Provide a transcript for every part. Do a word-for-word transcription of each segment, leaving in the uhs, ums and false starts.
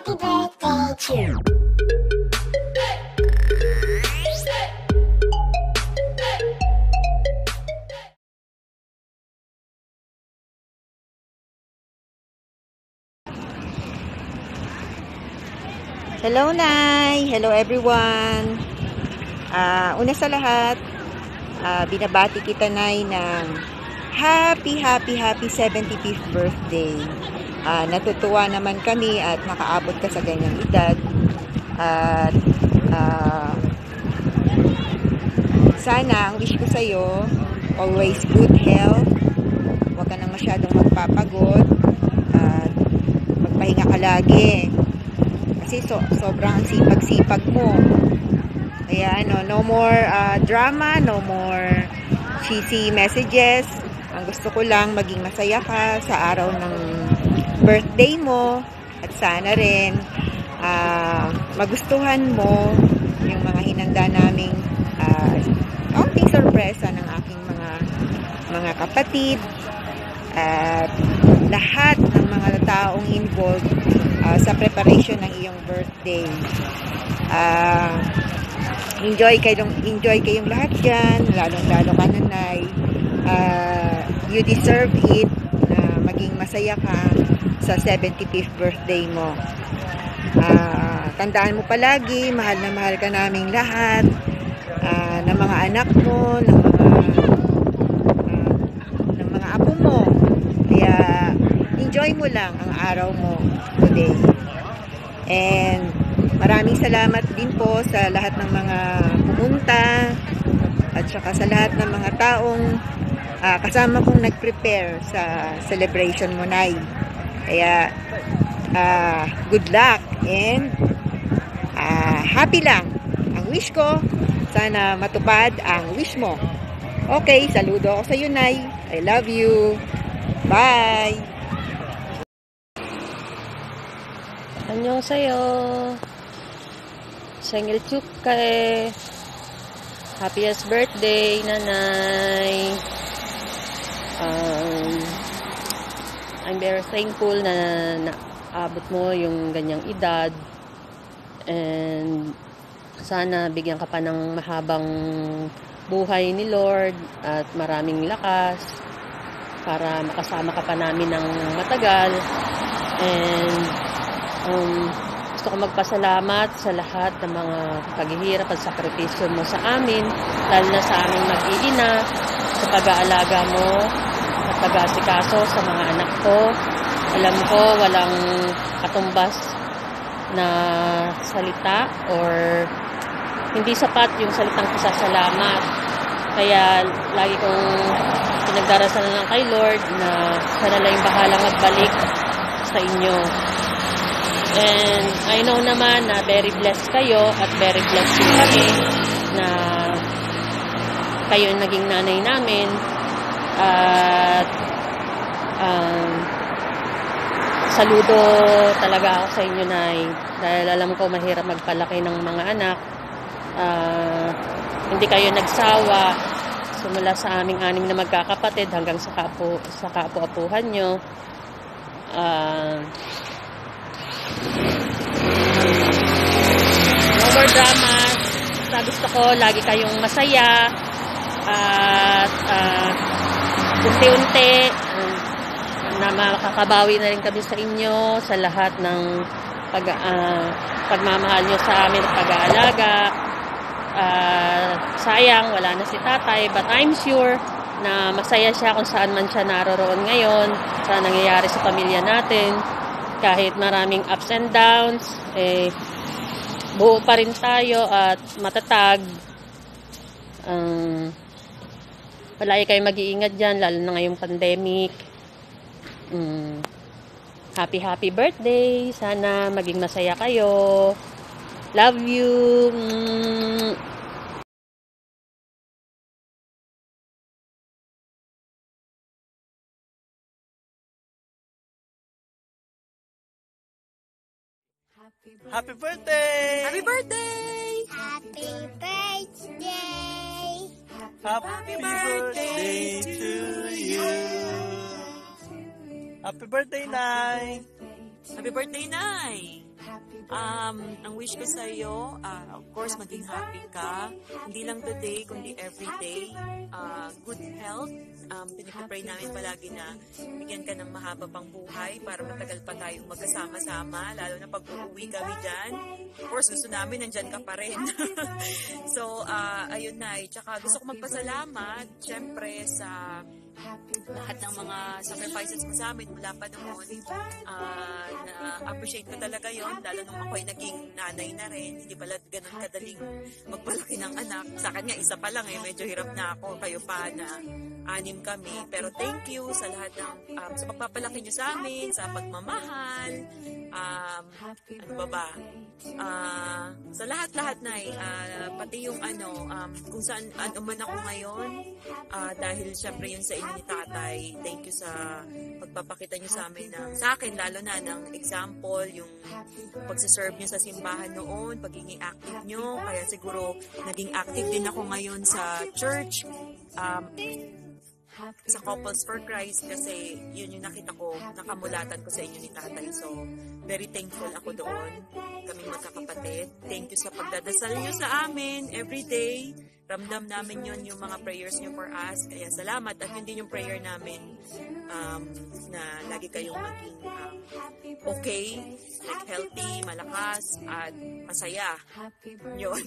Happy birthday to you. Hello, Nay! Hello, everyone! Uh, una sa lahat, uh, binabati kita, Nay, ng happy, happy, happy seventy-fifth birthday. Uh, natutuwa naman kami at nakaabot ka sa ganyang edad. At uh, sana, ang wish ko sa'yo, always good health. Huwag ka nang masyadong magpapagod. At magpahinga ka lagi. Kasi so, sobrang sipag-sipag mo. Kaya ano, no more uh, drama, no more cheesy messages. Ang gusto ko lang maging masaya ka sa araw ng birthday mo. At sana rin uh, magustuhan mo yung mga hinanda naming uh, kaunting sorpresa ng aking mga mga kapatid at lahat ng mga taong involved Uh, sa preparation ng iyong birthday. Uh, enjoy kayong enjoy kayong lahat dyan, lalong-lalo ka, Nanay. Uh, you deserve it na maging masaya ka sa seventy-fifth birthday mo. Uh, tandaan mo palagi, mahal na mahal ka naming lahat, uh, ng mga anak mo, ng mga uh, ng mga apo mo. Kaya enjoy mo lang ang araw mo today. And maraming salamat din po sa lahat ng mga pumunta at saka sa lahat ng mga taong uh, kasama kong nag-prepare sa celebration mo, Nay. Kaya uh, good luck and uh, happy lang. Ang wish ko, sana matupad ang wish mo. Okay, saludo ako sa iyo, Nay. I love you. Bye! 안녕하세요. 생일 축하해. Happiest birthday, Nanay. Um, I'm very thankful na naabot mo yung ganyang edad. And sana bigyan ka pa ng mahabang buhay ni Lord at maraming lakas para makasama ka pa namin ng matagal. And Um, gusto ko magpasalamat sa lahat ng mga paghihirap at sakripisyo mo sa amin, lalo na sa aming mag-iina, sa pag-aalaga mo at pag-aasikaso sa mga anak ko. Alam ko walang katumbas na salita or hindi sapat yung salitang pasasalamat. Kaya lagi kong pinagdarasalan lang kay Lord na sana lang yung bahala magbalik sa inyo. And I know naman na very blessed kayo at very blessed din kami na kayo yung naging nanay namin. At um, saludo talaga ako sa inyo, Nay, dahil alam ko mahirap magpalaki ng mga anak. Uh, hindi kayo nagsawa simula sa aming anim na magkakapatid hanggang sa kapo, sa kapo-apuhan nyo. Uh, No more drama. Basta gusto ko lagi kayong masaya at uh, unti-unti uh, na makakabawi na rin kami sa inyo sa lahat ng pag, uh, pagmamahal nyo sa amin at pag-aalaga. Uh, sayang wala na si tatay, but I'm sure na masaya siya kung saan man siya naroroon ngayon sa nangyayari sa pamilya natin. Kahit maraming ups and downs, eh, buo pa rin tayo at matatag. Um, palagi kayo mag-iingat dyan, lalo na ngayong pandemic. Um, happy, happy birthday. Sana maging masaya kayo. Love you. Um, Happy birthday! Happy birthday! Happy birthday! Happy birthday to you! Happy birthday, Nay! Happy birthday, Nay! Um, ang wish ko sa iyo, uh, of course, maging happy ka. Hindi lang today, kundi everyday. Uh, good health. Um, pinipray namin palagi na bigyan ka ng mahaba pang buhay para matagal pa tayong magkasama-sama, lalo na pag uuwi kami dyan. Of course, gusto namin, nandyan ka pa rin. So, uh, ayun na. Tsaka gusto ko magpasalamat, syempre, sa lahat ng mga sacrifices mo sa amin mula pa noon. Uh, na-appreciate ko talaga yon, lalo nung ako'y naging nanay na rin. Hindi pala ganun kadaling magpalaki ng anak. Sa akin nga, isa pa lang eh. Medyo hirap na ako. Kayo pa na anim kami. Pero thank you sa lahat ng, um, sa pagpapalaki nyo sa amin, sa pagmamahal, um, ano ba ba? Uh, sa lahat-lahat na eh, uh, pati yung ano, um, kung saan, ano man ako ngayon, uh, dahil syempre yun sa inyo ni tatay, thank you sa pagpapakita nyo sa amin ng, sa akin lalo na ng example, yung pagsiserve nyo sa simbahan noon, pagiging active nyo, kaya siguro naging active din ako ngayon sa church, um, sa Couples for Christ, kasi yun yung nakita ko, nakamulatan ko sa inyo ni tatay. So, very thankful ako doon. Kaming magkakapatid. Thank you sa pagdadasal nyo sa amin every day. Ramdam namin yun yung mga prayers nyo for us. Kaya salamat. At yun din yung prayer namin um, na lagi kayong maging um, okay, like healthy, malakas, at masaya. Yun.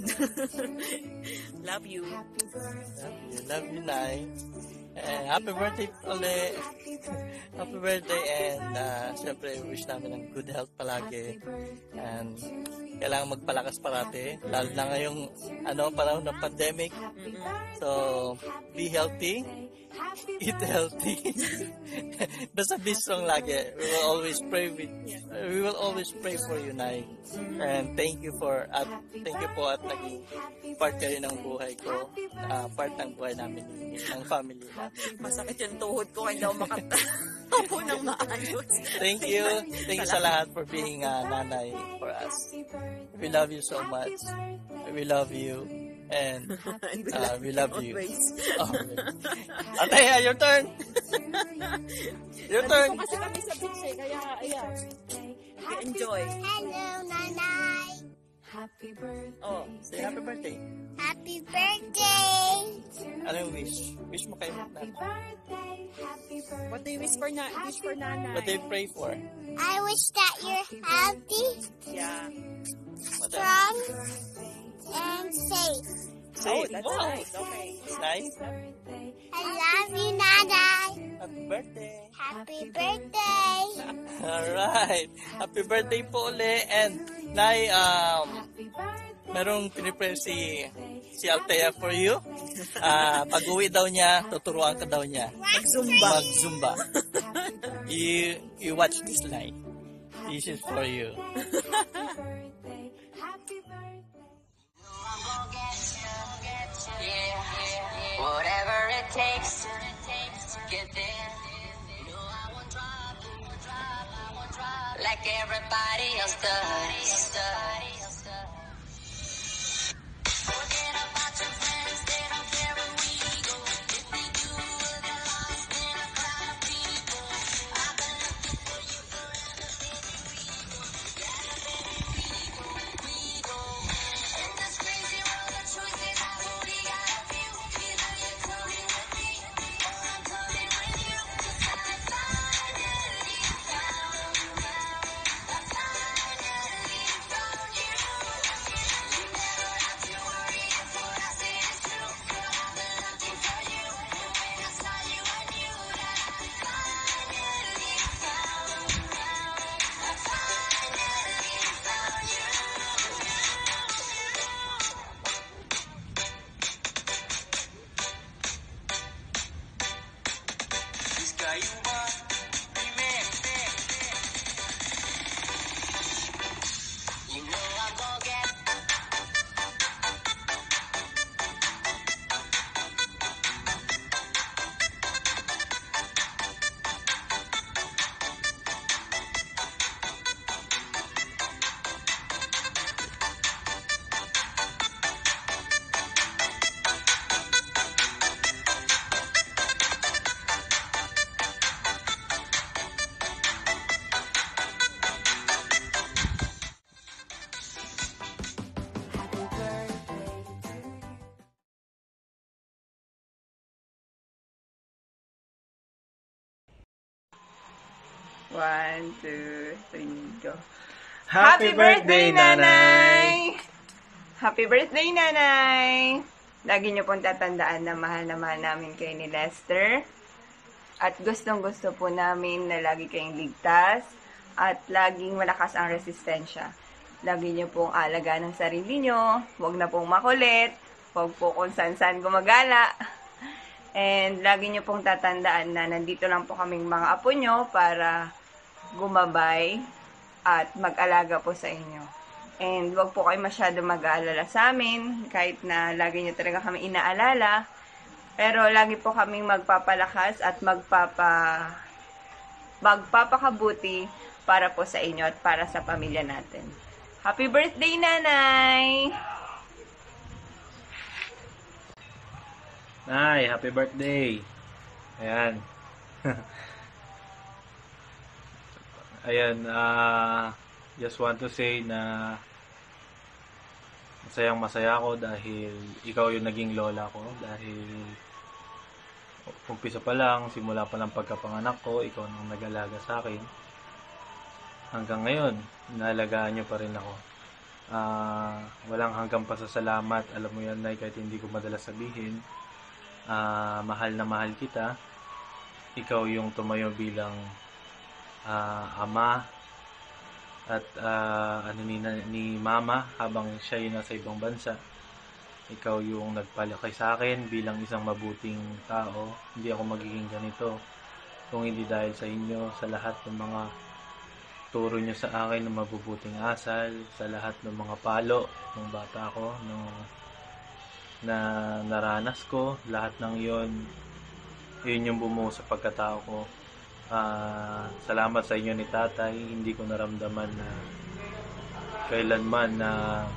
Love you. Love you, love you, Nay. And happy birthday ulit. Happy birthday, and uh, syempre wish namin ng good health palagi. And kailangan magpalakas parati, lalo na ngayong ano, panahon ng pandemic. So, be healthy, eat healthy. Basta be strong lagi. We will always pray with we will always pray for you, Nay. And thank you for at thank you po at naging part kayo ng buhay ko. Uh, part ng buhay namin, ng family namin. Masakit yung tuhod ko, hindi ako makatapo ng maayos. Thank you. Thank you sa lahat for being a nanay for us. We love you so much. We love you. And uh, we love you. Always. Ataya, your turn. Your turn. Kasi kami sa beach eh, kaya ayan. Enjoy. Hello, Nanay. Oh, say happy birthday. Happy birthday. Ano yung wish? Wish mo kayo natin. What do you wish for, na wish for nanay? What do you pray for? I wish that you're healthy, Yeah. What else? strong, and safe. Say, Oh, that's wow. nice. Okay. It's nice. I love you, Nanay. Happy birthday. Happy birthday. Alright. Happy birthday po uli. And, Nay, um, merong pinipray si, si Althea for you. Uh, pag uwi daw niya, tuturuan ka daw niya. Mag-zumba. Mag-zumba. you, you watch this live. This is for you. Whatever it takes to get there. No, I won't drop, I won't drop, I won't drop like everybody else does. Forget about your friends, they don't care where we go. If they do, they're lost in a crowd of people. I've been looking for you forever, baby, we go. Yeah, baby, we go, we go. In this crazy world of choices, I only got a few. Either you're coming with me, or I'm coming with you. 'Cause I finally found you. I finally found you. You never have to worry if what I say is true. Girl, I've been looking for you. And when I saw you, I knew that I finally found you. I finally found you. This guy you want, man. You know I'm gonna get. One, two, three, go. Happy birthday, Nanay! Happy birthday, Nanay! Lagi niyo pong tatandaan na mahal na mahal namin kayo ni Lester. At gustong gusto po namin na lagi kayong ligtas at laging malakas ang resistensya. Lagi niyo pong alagaan ng sarili niyo. Huwag na pong makulit. Huwag po kung saan-saan gumagala. And lagi niyo pong tatandaan na nandito lang po kaming mga apo niyo para gumabay at mag-alaga po sa inyo. And wag po kayo masyado mag-aalala sa amin, kahit na lagi niyo talaga kami inaalala. Pero lagi po kaming magpapalakas at magpapa magpapakabuti para po sa inyo at para sa pamilya natin. Happy birthday, Nanay! Nay, happy birthday! Ayan. Ayan, ah, just want to say na masayang masaya ako dahil ikaw yung naging lola ko. Dahil umpisa pa lang, simula pa lang pagkapanganak ko, ikaw nang nag-alaga sa akin. Hanggang ngayon, naalagaan niyo pa rin ako. Ah, walang hanggang pasasalamat. Alam mo yan, Nay, kahit hindi ko madalas sabihin. Ah, mahal na mahal kita. Ikaw yung tumayo bilang Uh, ama at uh, ano ni, ni mama habang siya yung nasa ibang bansa. Ikaw yung nagpalaki sa akin bilang isang mabuting tao. Hindi ako magiging ganito kung hindi dahil sa inyo, sa lahat ng mga turo nyo sa akin ng mabubuting asal, sa lahat ng mga palo ng bata ko, ng, na naranas ko. Lahat ng yon, yun yung bumuo sa pagkatao ko. Uh, salamat sa inyo ni tatay. Hindi ko naramdaman na kailanman na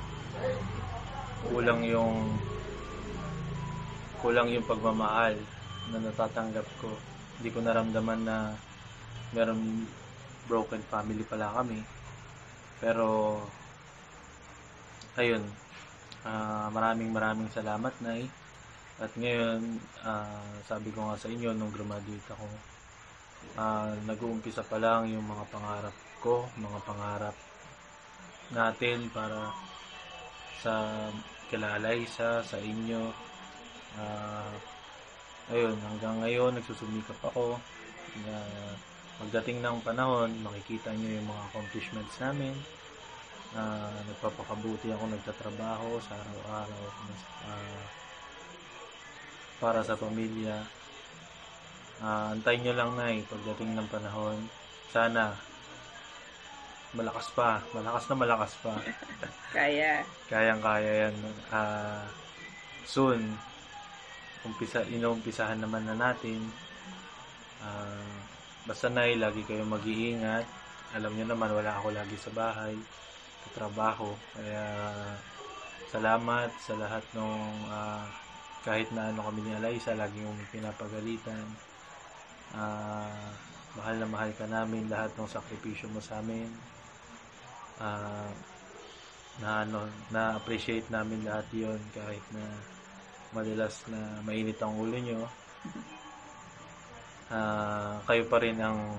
kulang yung kulang yung pagmamahal na natatanggap ko. Hindi ko naramdaman na meron broken family pala kami. Pero ayun, uh, maraming maraming salamat, Nay. At ngayon, uh, sabi ko nga sa inyo nung graduate ako, Uh, nag-uumpisa pa lang yung mga pangarap ko, mga pangarap natin para sa kila Liza, sa inyo. Uh, ayun, hanggang ngayon nagsusumikap ako na magdating ng panahon, makikita nyo yung mga accomplishments namin. Uh, nagpapakabuti ako, nagtatrabaho sa araw-araw uh, para sa pamilya. Uh, antayin nyo lang, Nay, pagdating ng panahon. Sana malakas pa, malakas na malakas pa. Kaya. Kayang-kaya yan. Uh, soon, umpisa, inuumpisahan naman na natin. Uh, basta, Nay, lagi kayong mag-iingat. Alam nyo naman, wala ako lagi sa bahay, sa trabaho. Kaya, salamat sa lahat ng uh, kahit na ano kami ni Liza, lagi yung pinapagalitan. Uh, mahal na mahal ka namin, lahat ng sakripisyo mo sa amin. Uh, na ano, na appreciate namin lahat yon, kahit na madalas na mainit ang ulo nyo. Uh, kayo pa rin ang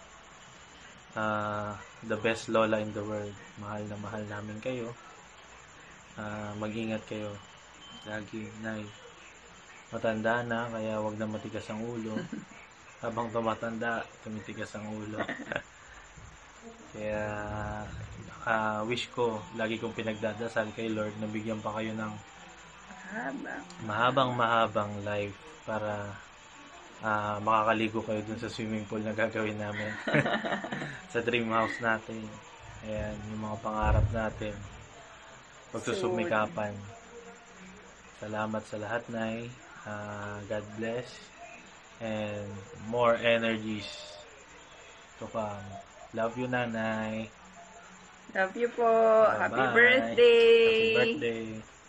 uh, the best lola in the world. Mahal na mahal namin kayo. Uh, mag-ingat kayo lagi, Nay. Matanda na, kaya wag na matigas ang ulo. Habang tumatanda, tumitigas ang ulo. Kaya uh, wish ko, lagi kong pinagdadasal kay Lord na bigyan pa kayo ng mahabang mahabang life para uh, makakaligo kayo dun sa swimming pool na gagawin namin. Sa dream house natin. Ayan, yung mga pangarap natin. Pagsusumikapan. Salamat sa lahat, Nay. Uh, God bless. And more energies to come. Love you, Nanay. Love you po. Bye-bye. Happy birthday. Happy birthday.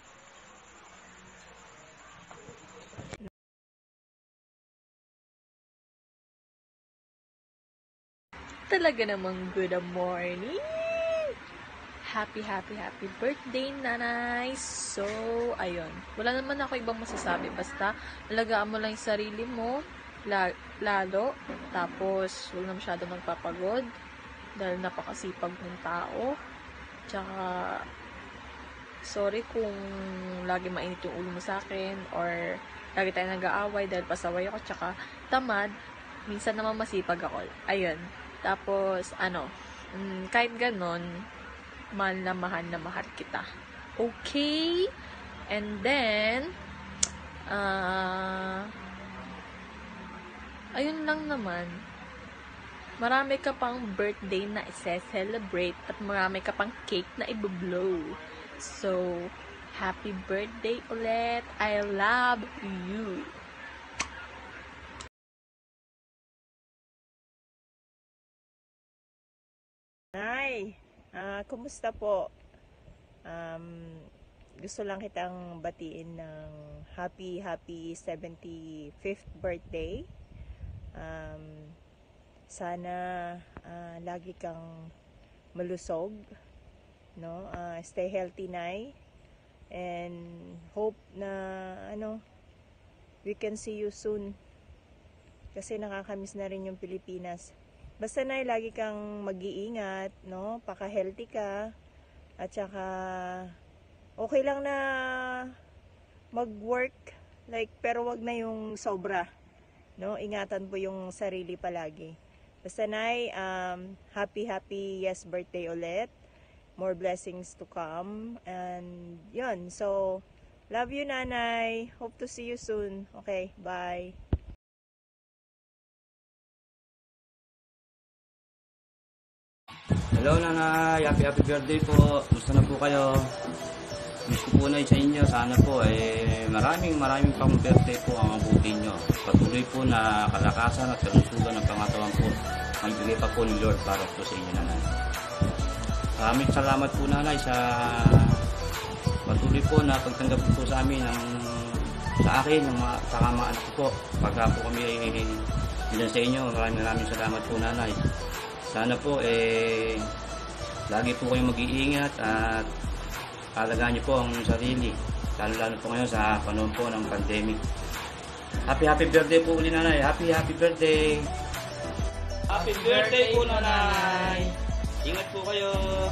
Talaga namang good morning. Happy, happy, happy birthday, Nanay. So, ayun. Wala naman ako ibang masasabi. Basta, alagaan mo lang yung sarili mo. La- lalo. Tapos, huwag na masyado magpapagod dahil napakasipag ng tao. Tsaka, sorry kung lagi mainit yung ulo mo sa akin or lagi tayo nag-aaway dahil pasaway ako tsaka tamad. Minsan naman masipag ako. Ayun. Tapos, ano, mm, kahit ganon, mahal na mahal na mahal kita. Okay? And then, ah, ayun lang naman. Marami ka pang birthday na i-celebrate at marami ka pang cake na i-blow. So, happy birthday ulit. I love you. Hi! Ah, kumusta po? Um, gusto lang kitang batiin ng happy, happy seventy-fifth birthday. Um, sana ah, lagi kang malusog, no? Ah, stay healthy, Nay. And hope na, ano, we can see you soon. Kasi nakakamiss na rin yung Pilipinas. Basta na lagi kang mag-iingat, no? Paka-healthy ka. At saka okay lang na mag-work like pero wag na yung sobra, no? Ingatan po yung sarili palagi. Basta Nay, um, happy happy yes birthday ulit. More blessings to come and yun. So love you, Nanay. Hope to see you soon. Okay, bye. Hello Nanay, happy happy birthday po. Gusto na po kayo. Miss ko po na sa inyo. Sana po eh maraming maraming pang birthday po ang abutin nyo. Patuloy po na kalakasan at kalusugan ng pangatawan po. Magbigay pa po ni Lord para po sa inyo, Nanay. Maraming salamat po, Nanay, sa patuloy po na pagtanggap po sa amin ng sa akin, ng mga saka mga anak ko po. Pagka po kami bilang sa inyo, maraming maraming salamat po, Nanay. Sana po eh lagi po kayong mag-iingat at alagaan niyo po ang sarili, lalo-lalo po ngayon sa panahon po ng pandemic. Happy happy birthday po uli, Nanay. Happy happy birthday. Happy birthday po, Nanay. Ingat po kayo.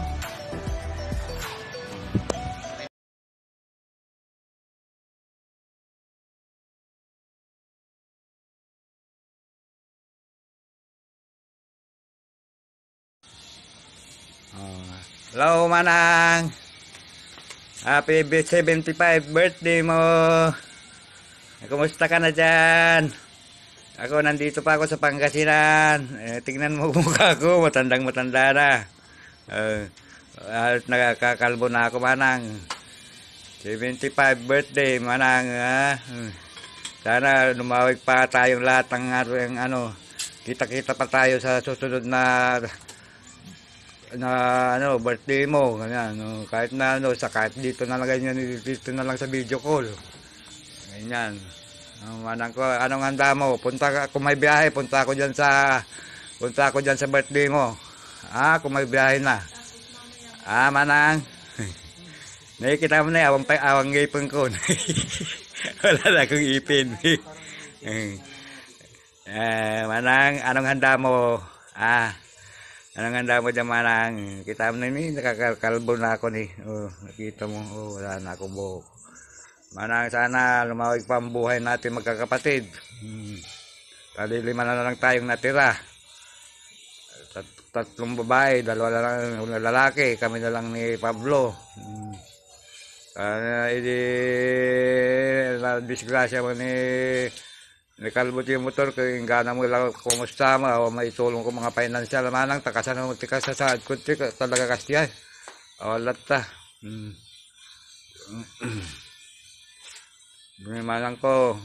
Hello, Manang. Happy seventy-five birthday mo. Kumusta ka na dyan? Ako, nandito pa ako sa Pangasinan. Eh, tingnan mo mukha ko, matandang matanda na. Uh, at nakakakalbo na ako, Manang. seventy-five birthday, Manang. Ha? Sana lumawig pa tayong lahat ng ano, kita-kita pa tayo sa susunod na na ano birthday mo, ganyan, no? Kahit na ano, sa kahit dito na lang ganyan, dito na lang sa video call. Ganyan. Ang Manang ko, anong handa mo? Punta ka, kung may biyahe, punta ako diyan sa punta ako diyan sa birthday mo. Ah, kung may biyahe na. Ah, Manang. Nakikita mo na, awang, awang ngipin ko. Wala na akong ipin. eh, Manang, anong handa mo? Ah, anong handa mo dyan, Manang? Kita mo na ni, nakakalbo na ako ni. Oh, nakita mo, oh, wala na akong buhok. Manang, sana lumawig pa ang buhay natin magkakapatid. Hmm. Kalilima na lang tayong natira. Tat tatlong babae, dalawa na lang lalaki, kami na lang ni Pablo. Hmm. Sana hindi na disgrasya mo ni Nakalbot yung motor ko, yung gana mo lang kumusta mo, o maitulong ko mga financial, Manang, takasan mo tikas sa saad ko, talaga kasya. O, lata. Hmm. Manang ko,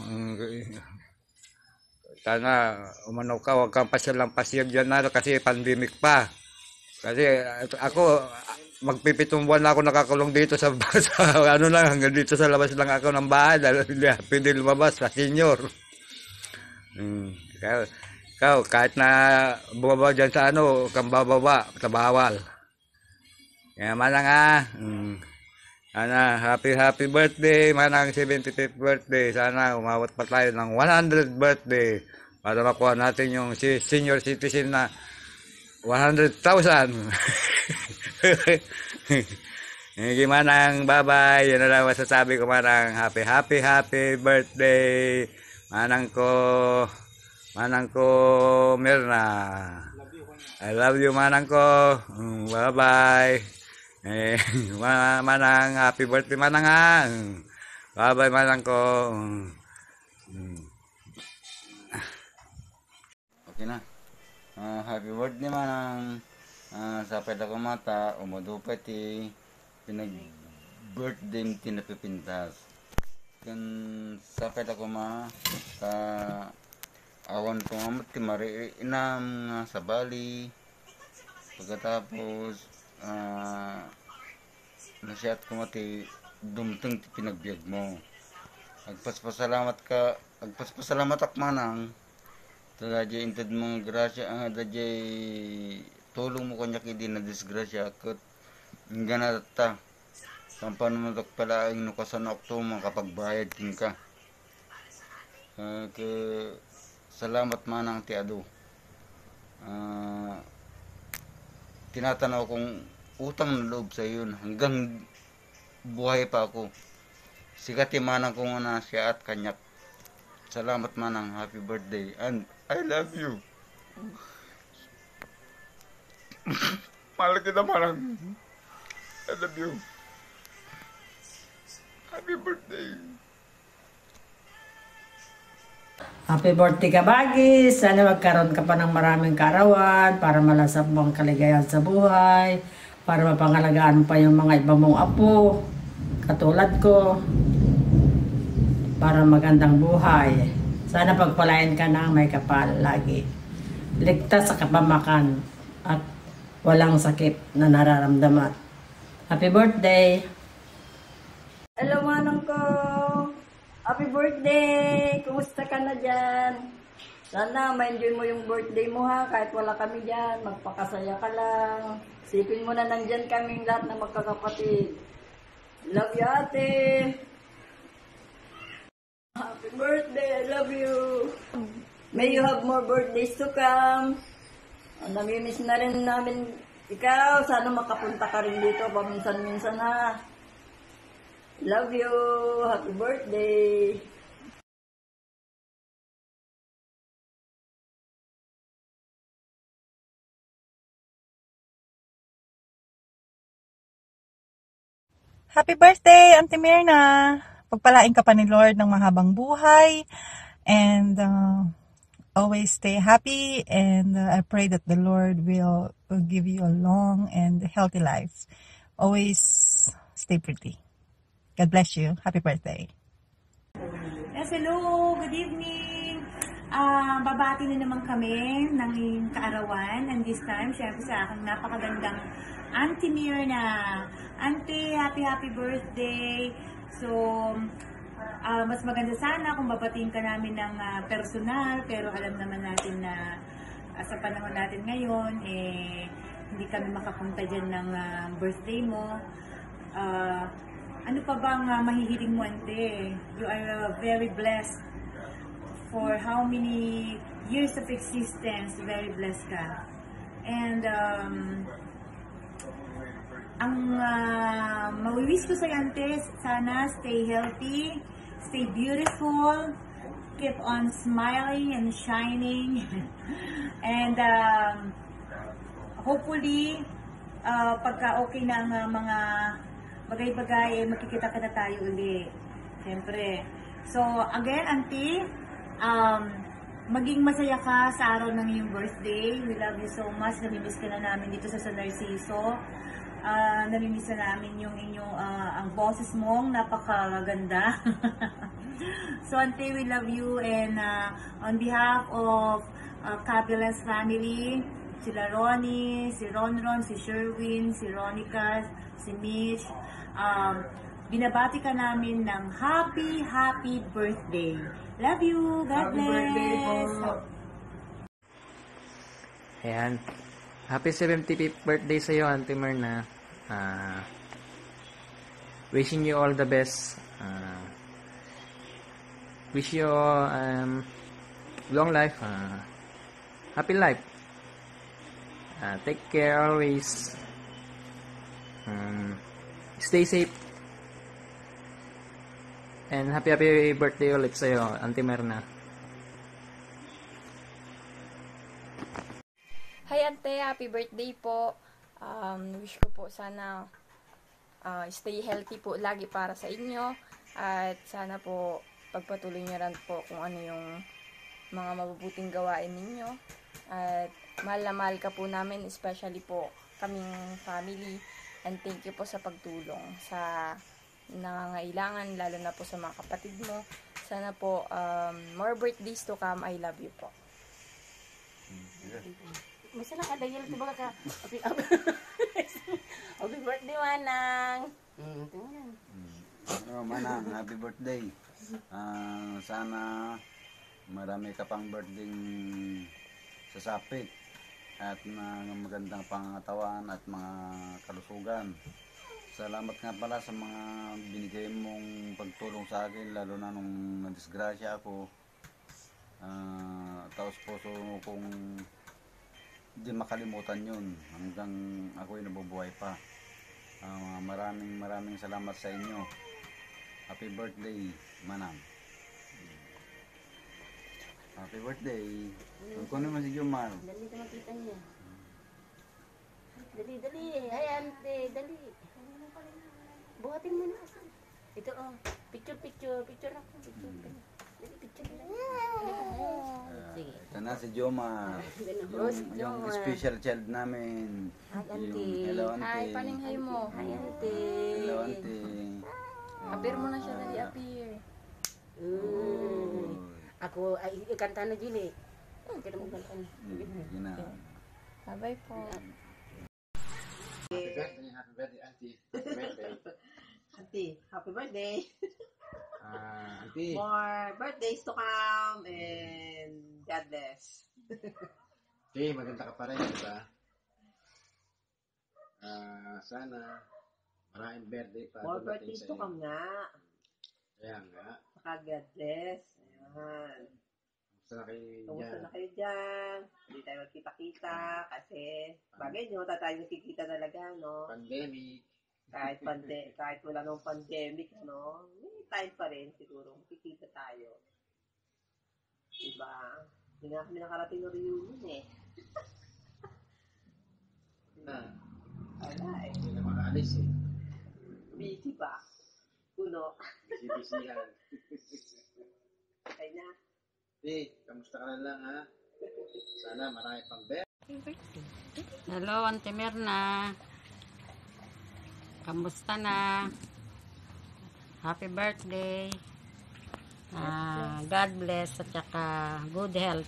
sana umano ka, huwag kang pasyal lang pasyal dyan na, kasi pandemic pa. Kasi ako, magpipitong buwan na ako nakakulong dito sa, sa ano lang, hanggang dito sa labas lang ako ng bahay, dahil hindi pwede lumabas sa senior. Hmm. Ikaw, ikaw, kahit na bumaba dyan sa ano, kang bababa, bawal. Kaya Manang ah, hmm. Sana, happy happy birthday, Manang, seventy-fifth birthday. Sana umawat pa tayo ng one hundredth birthday. para makuha natin yung si- senior citizen na one hundred thousand. Hindi manang, bye-bye. Yun na lang masasabi ko, manang. Happy, happy, happy birthday. Manang ko, manang ko, Mirna. I love you, manang ko. Mm, bye-bye. Eh, manang, happy birthday, manang ha. Bye-bye, manang ko. Mm. Okay na. Uh, happy birthday, manang. Uh, sapay ako mata, umudupay ti pinag-birthday ti napipintas. Kan sapay ako ma, ka awan ko nga ti mari inam nga sa Bali. Pagkatapos, uh, nasyat ko mati dumteng ti pinagbiag mo. Agpaspasalamat ka, agpaspasalamat ak manang. Tadya intad mga grasya, ang tadya tulong mo kanya kidi na disgrasya kat ingana ta sampan mo dak pala ang nukasan okto makapagbayad kin ka. Uh, ke salamat manang ti ado. Uh, tinatanaw kong utang na loob sa iyo hanggang buhay pa ako. Sigati manang ko na siya at kanyak. Salamat manang, happy birthday and I love you. Mahal kita manang. I love you. Happy birthday. Happy birthday ka, Bagis. Sana magkaroon ka pa ng maraming kaarawan para malasap mo ang kaligayahan sa buhay, para mapangalagaan pa yung mga iba mong apo, katulad ko, para magandang buhay. Sana pagpalain ka na may kapal lagi. Ligtas sa kapamakan at walang sakit na nararamdaman. Happy birthday! Hello, manang ko! Happy birthday! Kumusta ka na dyan? Sana ma-enjoy mo yung birthday mo ha, kahit wala kami dyan. Magpakasaya ka lang. Sipin mo na nandyan kaming lahat na magkakapatid. Love you, ate! Happy birthday! I love you! May you have more birthdays to come. Namimiss na rin namin ikaw. Sana makapunta ka rin dito paminsan-minsan ha. Love you! Happy birthday! Happy birthday, Auntie Mirna! Pagpalain ka pa ni Lord ng mahabang buhay and uh, always stay happy, and uh, I pray that the Lord will, will give you a long and healthy life. Always stay pretty. God bless you. Happy birthday. Yes, hello. Good evening. Uh, babati na naman kami ng kaarawan, and this time, syempre sa aking napakagandang Auntie Mirna. Auntie, happy happy birthday. So, uh, mas maganda sana kung babatiin ka namin ng uh, personal, pero alam naman natin na uh, sa panahon natin ngayon, eh, hindi kami makapunta dyan ng uh, birthday mo. Uh, ano pa bang uh, mahihiling mo, ante? You are uh, very blessed for how many years of existence, very blessed ka. And, um, ang uh, mawiwish ko sa ante, sana stay healthy, stay beautiful, keep on smiling and shining, and um, hopefully, uh, pagka okay na ang uh, mga bagay-bagay, eh, makikita ka na tayo uli. Siyempre. So, again, auntie, um, maging masaya ka sa araw ng iyong birthday. We love you so much. Namimiss ka na namin dito sa San Narciso. Uh, namimiss na namin yung inyong, uh, ang boses mong napakaganda. So, auntie, we love you, and uh, on behalf of uh, Cabilans family, sila Ronnie, si Ronron, si Sherwin, si Ronica, si Mitch, um, binabati ka namin ng happy, happy birthday. Love you. God happy bless. Birthday po. Ayan. Happy seventieth birthday sa iyo, Auntie Mirna. Uh, wishing you all the best. Uh, wish you um, long life, uh, happy life. Uh, take care always. Um, stay safe. And happy happy birthday ulit sa'yo, Auntie Merna. Hi Ante, happy birthday po. Um, wish ko po sana uh, stay healthy po lagi para sa inyo. At sana po pagpatuloy niyo rin po kung ano yung mga mabubuting gawain ninyo. At mahal na mahal ka po namin, especially po kaming family. And thank you po sa pagtulong sa nangangailangan, lalo na po sa mga kapatid mo. Sana po um, more birthdays to come. I love you po. Masala ka dahil di ba ka happy happy birthday Manang. Mm. Oh, Manang, happy birthday. Uh, sana marami ka pang birthday sa sapit at mga magandang pangangatawan at mga kalusugan. Salamat nga pala sa mga binigay mong pagtulong sa akin, lalo na nung nadisgrasya ako. Uh, taos puso kong hindi makalimutan yun hanggang ako'y nabubuhay pa. Uh, maraming maraming salamat sa inyo. Happy birthday, Manang. Happy birthday. Kung naman si Jomar. Dali ka makita niya. Dali, dali. Ay, ante, dali. Buhatin mo na. Ito, oh. Picture, picture. Picture ako. Picture. Dali, picture na. Sige. Ito na si Jomar. Yung, yung special child namin. Hi, Yung, Auntie. hello, Auntie. Hi, paninghay mo. Hi, Auntie. Hello, Auntie. Appear mo na siya, dali, appear. Mm. Ako, ay, ikanta na Jili. Hmm, kita mo kanta na. Yun na. Bye-bye po. Happy birthday, happy birthday, Auntie. Happy birthday. Auntie, happy birthday. Ah, Auntie. More birthdays to come and God bless. Okay, maganda ka pa rin, di ba? Ah, sana maraming birthday pa. More dumating birthdays sa to iyo. come nga. Kaya nga. Saka God bless. Ayan. Gusto na kayo Kumusta dyan. na kayo dyan? Hindi tayo magkita-kita kasi bagay nyo, wala tayo magkikita talaga, no? Pandemic. Kahit, pande kahit wala nung pandemic, no? May time pa rin siguro. Magkikita tayo. Diba? Hindi nga kami nakarating ng reunion eh. Na. Wala eh. Hindi na makaalis eh. Busy ba? Kuno. Busy-busyhan. Kaya na. Hey, kamusta ka na lang ha? Sana marami pang birthday. Hello, Auntie Merna. Kamusta na? Happy birthday. Ah, God bless at saka good health.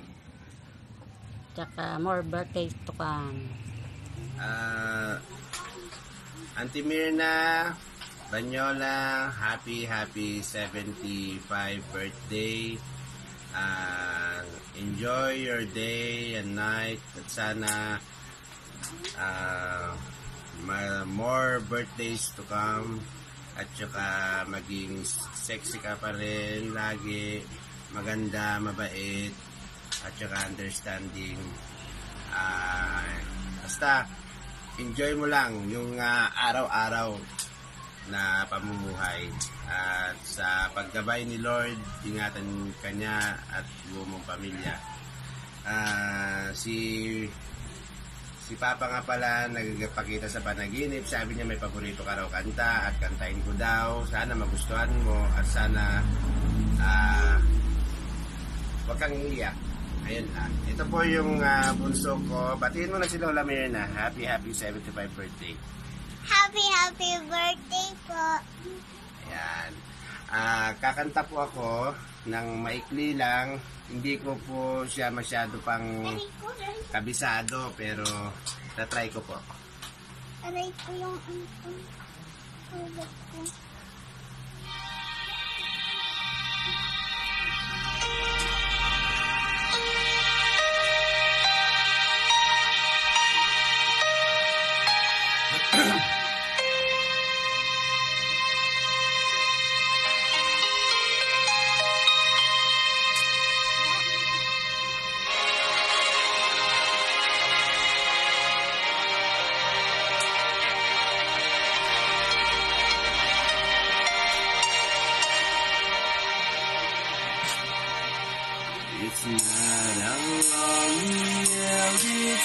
Tsaka more birthdays to come. Uh, Auntie Mirna Banyola, happy happy seventy-five birthday. Uh, enjoy your day and night at sana uh, more birthdays to come at saka maging sexy ka pa rin lagi, maganda, mabait at saka understanding. Uh, basta enjoy mo lang yung uh, araw-araw na pamumuhay at sa paggabay ni Lord, ingatan kanya at buong mong pamilya. Uh, si si Papa nga pala nagpakita sa panaginip, sabi niya may paborito ka raw kanta at kantahin ko daw, sana magustuhan mo at sana uh, wag kang iiyak. Ayun lang. Ito po yung uh, bunso ko. Batiin mo na si Lola Mirna. Happy, happy seventy-five birthday. Happy, happy birthday po. Ayan. Uh, kakanta po ako ng maikli lang. Hindi ko po siya masyado pang kabisado, pero tatry ko po. Aray ko yung ulat ko.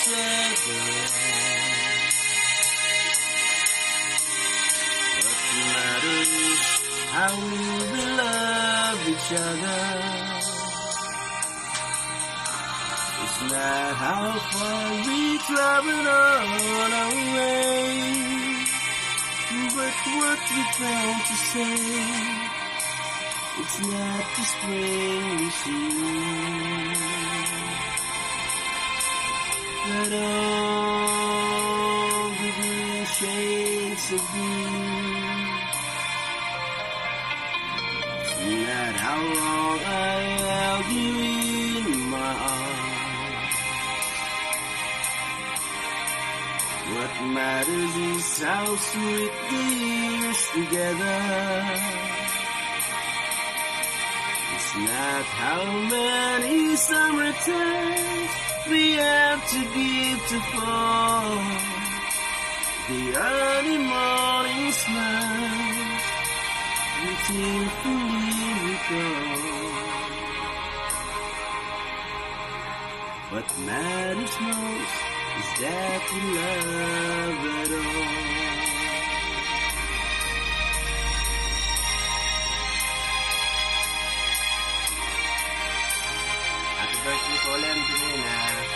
separate. What matters is how we love each other. It's not how far we travel on our way, but what we found to say. It's not the spring we see, but all the blue shades of blue. It's not how long I held you in my arms. What matters is how sweet the years together. It's not how many summer times we have to give to fall. The early morning smiles we tearfully recall. What matters most is that we love it all. Happy birthday po, Lentina.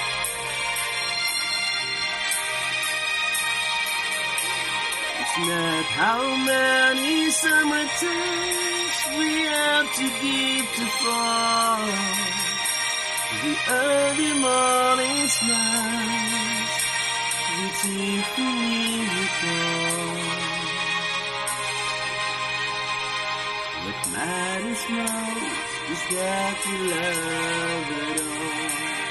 It's not how many summer times we have to give to fall. The early morning smiles we tearfully recall. What matters most is that we love it all.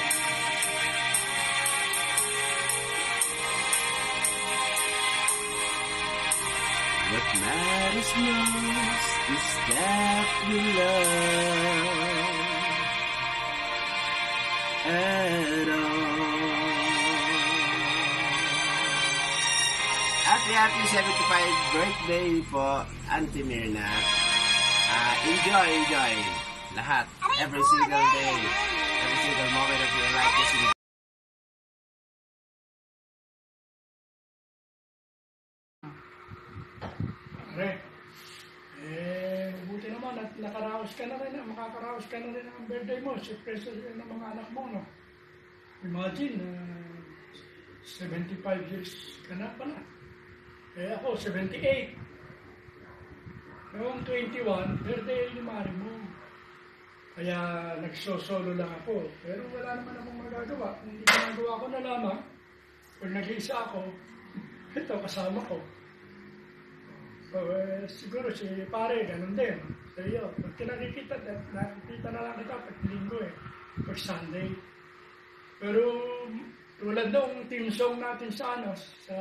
What matters most is that we love at all. Happy, happy seventy-five birthday po, Auntie Mirna. Uh, enjoy, enjoy. Lahat. Every single day. Every single moment of your life. Just Pare, eh, buti naman at nakaraos ka na rin, makakaraos ka na rin ang birthday mo, surprise ng mga anak mo, no? Imagine, uh, seventy-five years ka na pala. Eh ako, seventy-eight. Noong twenty-one, birthday ni Mari mo. Kaya nagsosolo lang ako. Pero wala naman akong magagawa. Kung hindi ginagawa ko na lamang, pag nag-iisa ako, ito kasama ko. So, eh, siguro si pare, ganun din. Sa iyo, pag nakikita, nakikita na lang kita pag linggo eh, pag Sunday. Pero tulad nung team song natin sa ano, sa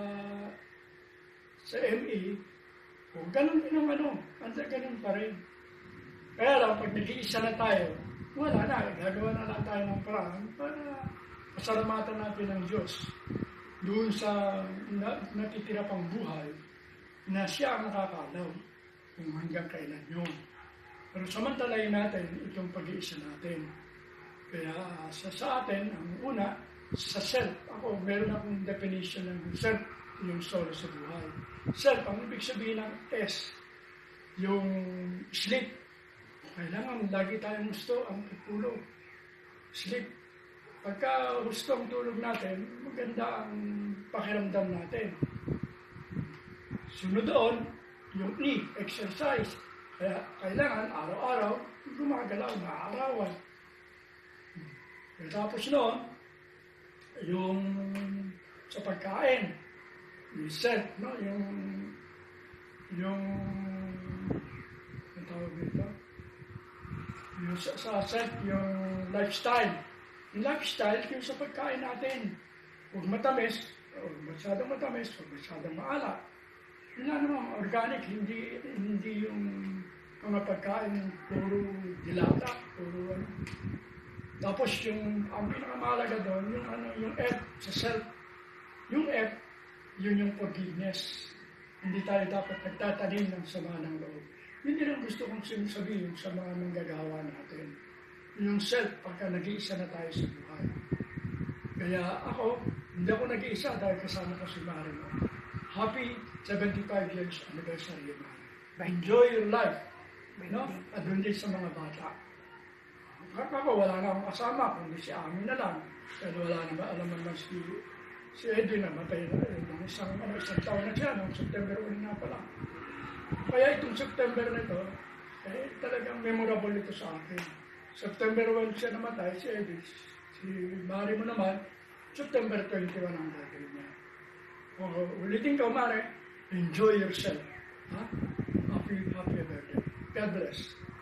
sa M E, oh, ganun din ang ano, anda ganun pa rin. Kaya lang, pag nag-iisa na tayo, wala na, gagawa na lang tayo ng paraan para pasalamatan natin ng Diyos doon sa na, natitira pang buhay na siya ang nakakalaw kung hanggang kailan yun. Pero samantalayin natin itong pag-iisa natin. Kaya uh, sa, sa atin, ang una, sa self. Ako, meron akong definition ng self, yung solo sa buhay. Self, ang ibig sabihin ng S, yung sleep. Kailangan lagi tayong gusto ang tulog. Sleep. Pagka gusto ang tulog natin, maganda ang pakiramdam natin. Sunod doon, yung E, exercise. Kaya kailangan araw-araw gumagalaw na arawan. Tapos noon, yung sa pagkain, yung self, no? yung yung ang tawag dito, yung sa, sa self, yung lifestyle. Yung lifestyle, yung sa pagkain natin. Huwag matamis, huwag masyadong matamis, huwag masyadong maalat. Yun na naman, organic, hindi hindi yung mga pagkain, puro dilata, puro ano. Tapos yung, ang pinakamahalaga doon, yung ano, yung F sa self. Yung F, yun yung forgiveness. Hindi tayo dapat nagtatanim ng sama ng loob. Yun din ang gusto kong sinasabihin sa mga manggagawa natin. Yung self, pagka nag-iisa na tayo sa buhay. Kaya ako, hindi ako nag-iisa dahil kasama ko si Mari mo. Happy seventy-five years anniversary, Mari. Enjoy your life. No? At doon din sa mga bata. Ako, wala na akong kasama, kundi si Ami na lang. Dahil wala na alam naman si, si Edwin na matay na eh, ng isang, ano, isang taon na siya, noong September one na pala. Kaya itong September na ito, eh, talagang memorable ito sa akin. September one siya namatay, si Edwin. Si Mari mo naman, September twenty-one ang gagawin niya. O, ulitin ka, Mari, enjoy yourself. Ha? Happy, happy birthday. God bless.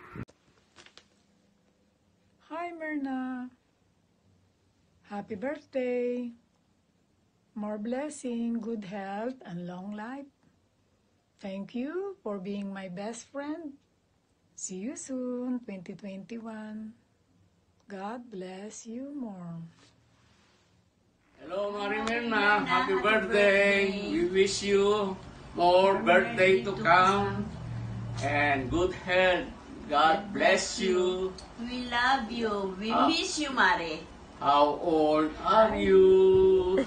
Hi, Myrna. Happy birthday. More blessing, good health, and long life. Thank you for being my best friend. See you soon, twenty twenty-one. God bless you more. Hello, Mari Myrna. Happy birthday. We wish you more birthday to come and good health. God bless you. We love you. We Ah. miss you, Mare. How old are you?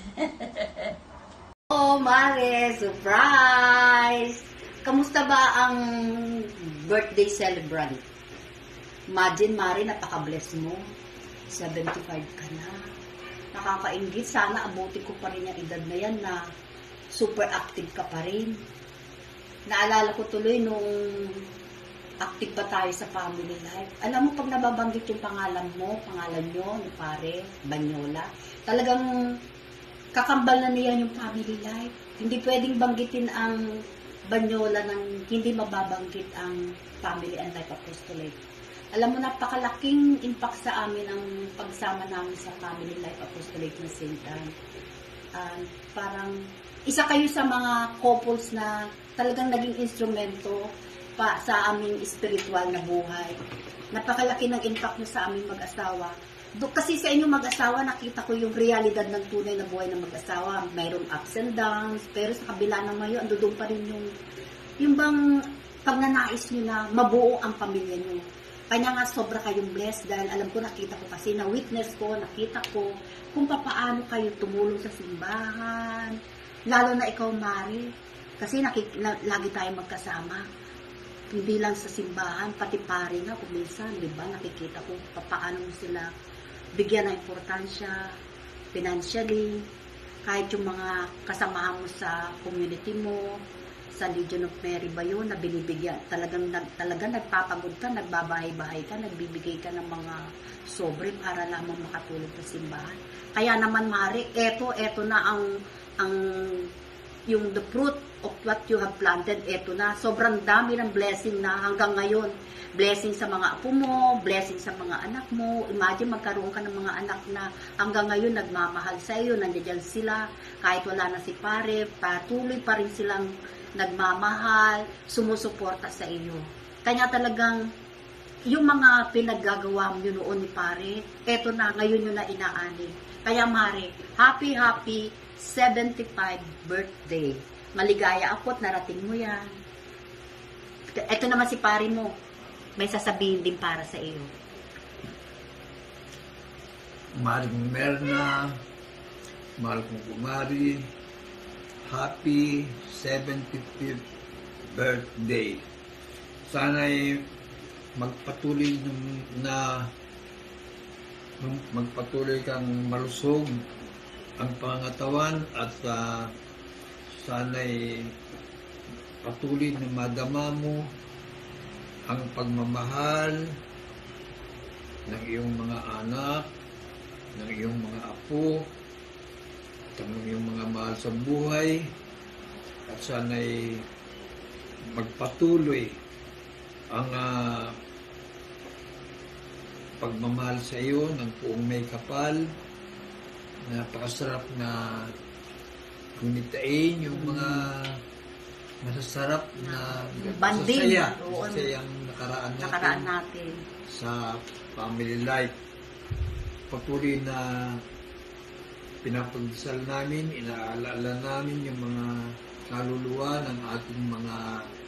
Oh, Mare, surprise! Kamusta ba ang birthday celebrant? Imagine, Mare, napaka-bless mo. seventy-five ka na. Nakakaingit. Sana abuti ko pa rin yung edad na yan na super active ka pa rin. Naalala ko tuloy nung active pa tayo sa family life. Alam mo, pag nababanggit yung pangalan mo, pangalan nyo, ni pare, Banyola, talagang kakambal na niya yung family life. Hindi pwedeng banggitin ang Banyola ng hindi mababanggit ang Family and Life Apostolate. Alam mo, napakalaking impact sa amin ang pagsama namin sa Family Life Apostolate na Saint Anne. Uh, parang isa kayo sa mga couples na talagang naging instrumento pa sa aming spiritual na buhay. Napakalaki ng impact nyo sa aming mag-asawa. Do, kasi sa inyong mag-asawa, nakita ko yung realidad ng tunay na buhay ng mag-asawa. Mayroong ups and downs, pero sa kabila ng mayo, ando doon pa rin yung, yung bang pagnanais nyo na mabuo ang pamilya nyo. Kanya nga sobra kayong blessed dahil alam ko, nakita ko kasi, na-witness ko, nakita ko kung paano kayo tumulong sa simbahan. Lalo na ikaw, Mari, kasi nakik- na, lagi tayong magkasama. Hindi lang sa simbahan, pati pare nga kung minsan, di ba, nakikita ko paano sila bigyan ng importansya, financially, kahit yung mga kasamahan mo sa community mo, sa Legion of Mary ba yun, na binibigyan, talagang, talagang nagpapagod ka, nagbabahay-bahay ka, nagbibigay ka ng mga sobre para lamang makatulog sa simbahan. Kaya naman, Mari, eto, eto na ang, ang, yung the fruit of what you have planted, eto na. Sobrang dami ng blessing na hanggang ngayon. Blessing sa mga apo mo, blessing sa mga anak mo. Imagine magkaroon ka ng mga anak na hanggang ngayon nagmamahal sa iyo, nandiyan sila, kahit wala na si pare, patuloy pa rin silang nagmamahal, sumusuporta sa iyo. Kanya talagang yung mga pinaggagawa mo noon ni pare, eto na, ngayon yun na inaani. Kaya Mare, happy, happy seventy-five birthday. Maligaya ako at narating mo yan. Ito naman si pare mo. May sasabihin din para sa iyo. Maring Myrna, mahal kong kumari, happy seventy-fifth birthday. Sana'y magpatuloy na magpatuloy kang malusog ang pangatawan at uh, sana'y patuloy na madama mo ang pagmamahal ng iyong mga anak, ng iyong mga apo, at ng iyong mga mahal sa buhay, at sana'y magpatuloy ang uh, pagmamahal sa iyo ng buong may kapal. Napakasarap na kunitain yung mga masasarap na banding, masasaya, masasayang nakaraan natin, nakaraan natin sa family life. Patuloy na pinapagdasal namin, inaalala namin yung mga kaluluwa ng ating mga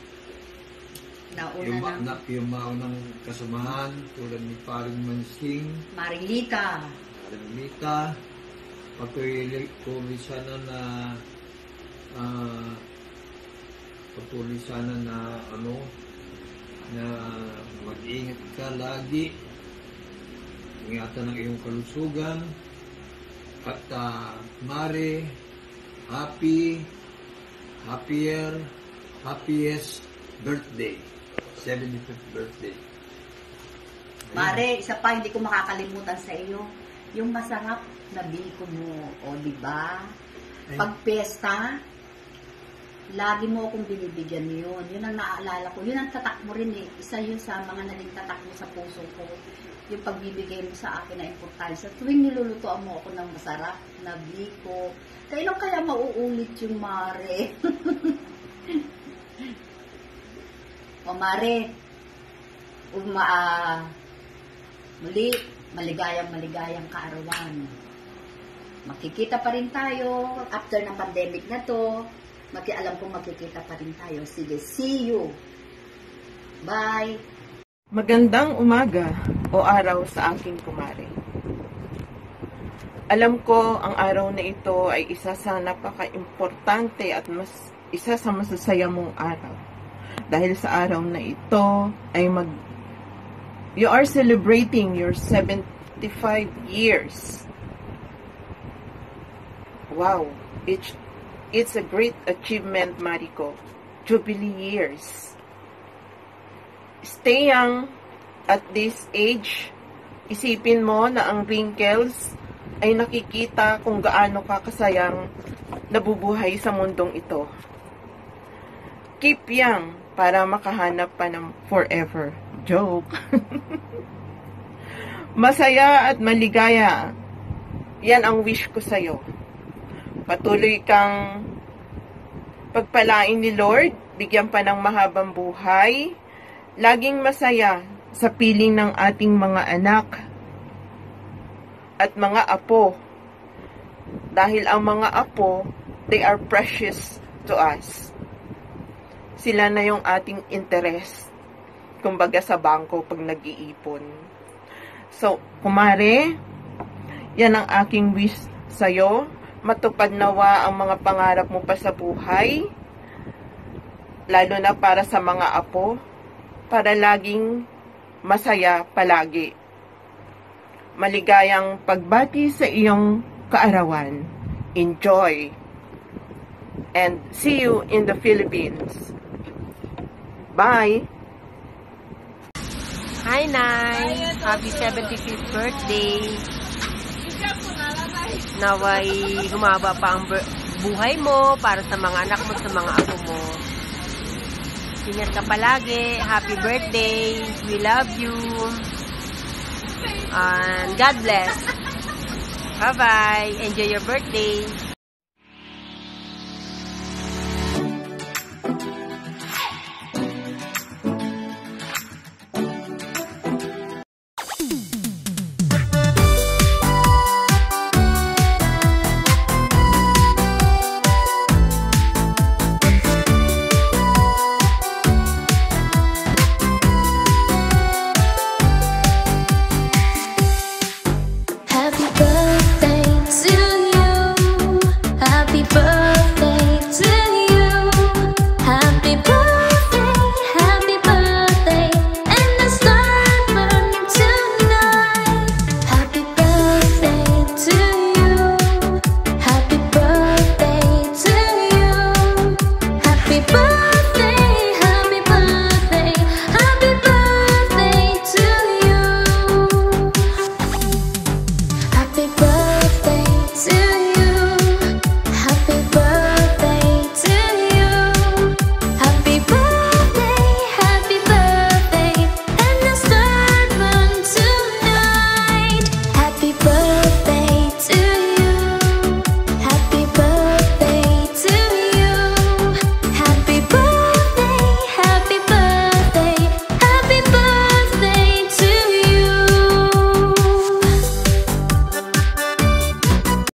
nauna yung, na, na, yung maunang kasamahan tulad ni Paring Mansing, Marilita, Marilita, patuloy, patuloy sana na uh, patuloy sana na ano na mag-ingat ka lagi, ingatan ang iyong kalusugan, at uh, Mare, happy happier happiest birthday, seventy-fifth birthday. Mare, isa pa hindi ko makakalimutan sa iyo, yung masarap na biko mo, o di ba? Pag piyesta, lagi mo akong binibigyan yun. Yun ang naaalala ko. Yun ang tatak mo rin eh. Isa yun sa mga naging tatak mo sa puso ko. Yung pagbibigay mo sa akin na importansya. Tuwing nilulutoan mo ako ng masarap na biko, kailan kaya mauulit yung Mare? O Mare, uma, uh, muli, maligayang maligayang kaarawan. Makikita pa rin tayo after ng pandemic na to. Makialam kong makikita pa rin tayo. Sige, see you. Bye. Magandang umaga o araw sa aking kumare. Alam ko ang araw na ito ay isa sa napaka-importante at mas isa sa masasaya mong araw. Dahil sa araw na ito ay mag you are celebrating your seventy-five years. Wow, it's It's a great achievement, Mariko. Jubilee years. Stay young at this age. Isipin mo na ang wrinkles ay nakikita kung gaano ka kasayang nabubuhay sa mundong ito. Keep young para makahanap pa ng forever. Joke. Masaya at maligaya. Yan ang wish ko sa'yo. Patuloy kang pagpalain ni Lord, bigyan pa ng mahabang buhay, laging masaya sa piling ng ating mga anak at mga apo. Dahil ang mga apo, they are precious to us. Sila na yung ating interest, kumbaga sa bangko pag nag-iipon. So, kumare, yan ang aking wish sa'yo. Matupad nawa ang mga pangarap mo pa sa buhay, lalo na para sa mga apo, para laging masaya palagi. Maligayang pagbati sa iyong kaarawan. Enjoy. And see you in the Philippines. Bye! Hi, Nay! Happy seventy-fifth birthday! Naway humaba pa ang buhay mo para sa mga anak mo, sa mga apo mo. Ingat ka palagi. Happy birthday. We love you. And God bless. Bye-bye. Enjoy your birthday.